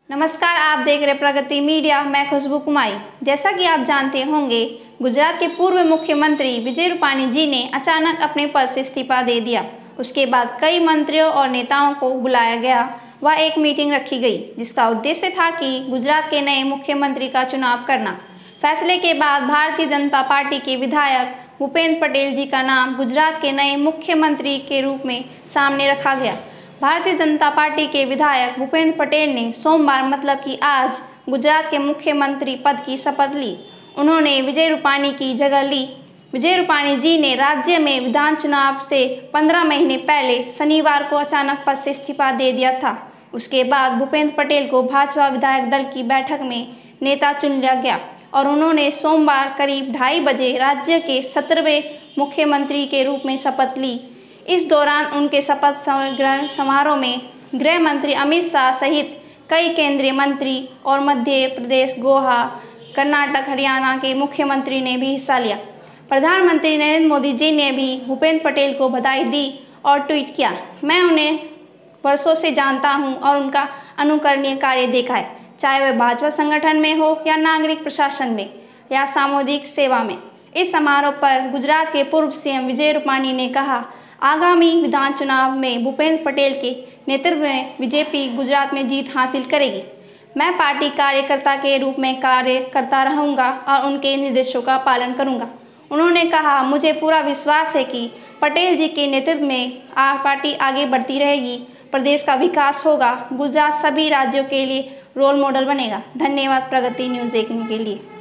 नमस्कार, आप देख रहे प्रगति मीडिया। मैं खुशबू कुमारी। जैसा कि आप जानते होंगे, गुजरात के पूर्व मुख्यमंत्री विजय रूपाणी जी ने अचानक अपने पद से इस्तीफा दे दिया। उसके बाद कई मंत्रियों और नेताओं को बुलाया गया व एक मीटिंग रखी गई, जिसका उद्देश्य था कि गुजरात के नए मुख्यमंत्री का चुनाव करना। फैसले के बाद भारतीय जनता पार्टी के विधायक भूपेंद्र पटेल जी का नाम गुजरात के नए मुख्यमंत्री के रूप में सामने रखा गया। भारतीय जनता पार्टी के विधायक भूपेंद्र पटेल ने सोमवार मतलब कि आज गुजरात के मुख्यमंत्री पद की शपथ ली। उन्होंने विजय रूपाणी की जगह ली। विजय रूपाणी जी ने राज्य में विधान चुनाव से 15 महीने पहले शनिवार को अचानक पद से इस्तीफा दे दिया था। उसके बाद भूपेंद्र पटेल को भाजपा विधायक दल की बैठक में नेता चुन लिया गया और उन्होंने सोमवार करीब 2:30 बजे राज्य के 17वें मुख्यमंत्री के रूप में शपथ ली। इस दौरान उनके शपथ ग्रहण समारोह में गृह मंत्री अमित शाह सहित कई केंद्रीय मंत्री और मध्य प्रदेश, गोवा, कर्नाटक, हरियाणा के मुख्यमंत्री ने भी हिस्सा लिया। प्रधानमंत्री नरेंद्र मोदी जी ने भी भूपेंद्र पटेल को बधाई दी और ट्वीट किया, मैं उन्हें वर्षों से जानता हूं और उनका अनुकरणीय कार्य देखा है, चाहे वह भाजपा संगठन में हो या नागरिक प्रशासन में या सामुदायिक सेवा में। इस समारोह पर गुजरात के पूर्व सीएम विजय रूपाणी ने कहा, आगामी विधान चुनाव में भूपेंद्र पटेल के नेतृत्व में बीजेपी गुजरात में जीत हासिल करेगी। मैं पार्टी कार्यकर्ता के रूप में कार्य करता रहूंगा और उनके निर्देशों का पालन करूंगा। उन्होंने कहा, मुझे पूरा विश्वास है कि पटेल जी के नेतृत्व में पार्टी आगे बढ़ती रहेगी, प्रदेश का विकास होगा, गुजरात सभी राज्यों के लिए रोल मॉडल बनेगा। धन्यवाद प्रगति न्यूज़ देखने के लिए।